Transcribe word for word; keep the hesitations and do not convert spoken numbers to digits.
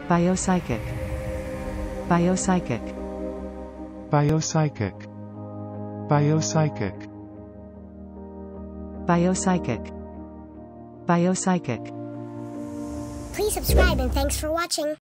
biopsychic, biopsychic, biopsychic, biopsychic, biopsychic, biopsychic. Please subscribe and thanks for watching.